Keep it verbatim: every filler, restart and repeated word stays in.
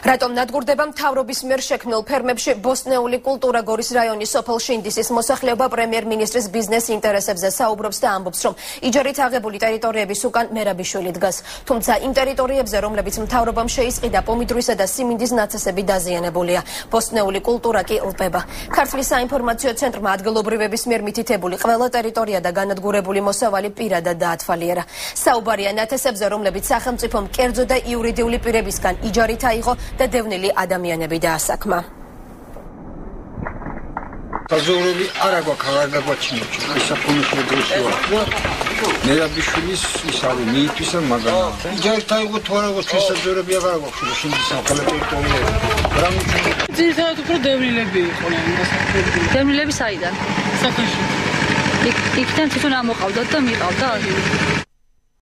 რატომ ნადგურდება მთავრობის მიერ შექმნილ ფერმებში ბოსტნეული კულტურა გორის რაიონის სოფელ შინდისის მოსახლეობა პრემიერ-მინისტრის ბიზნეს ინტერესებზე საუბრობს და ამბობს, რომ იჯარით აღებული ტერიტორიების უკან მერაბიშვილი დგას. თუმცა იმ ტერიტორიებზე, რომლებიც მთავრობამ შეისყიდა, პომიდრისა და სიმინდის ნაცესები დაზიანებულია. ბოსტნეული კულტურა კი ელპება. ქართლის საინფორმაციო ცენტრმა ადგილობრივების მიერ მითითებული ყველა ტერიტორია და განადგურებული მოსავალი პირადად დაათვალიერა. საუბარია ნათესებზე, რომლებიც სახელმწიფომ კერძო და იურიდიული პირებისგან იჯარით აიღო და დევნილი ადამიანები დაასაქმა. საზოგადოები არ აქვს არ გაგვაჩინებს საფრთხე დროშია. მერაბიშვილის ის არის მიიწვისა მაგალითად. იჯარით აიღო თუ არა აქვს შესაძლებლობები აღარ აქვს შინდისის ახალი ტერიტორიები. რა მოჩვენა? ძირითადად უფრო დევნილები იყვნენ დასახლებული. დევნილები საიდან? საქართველოში. იქიდან თვითონ ამოყავდათ და მიყავდათ?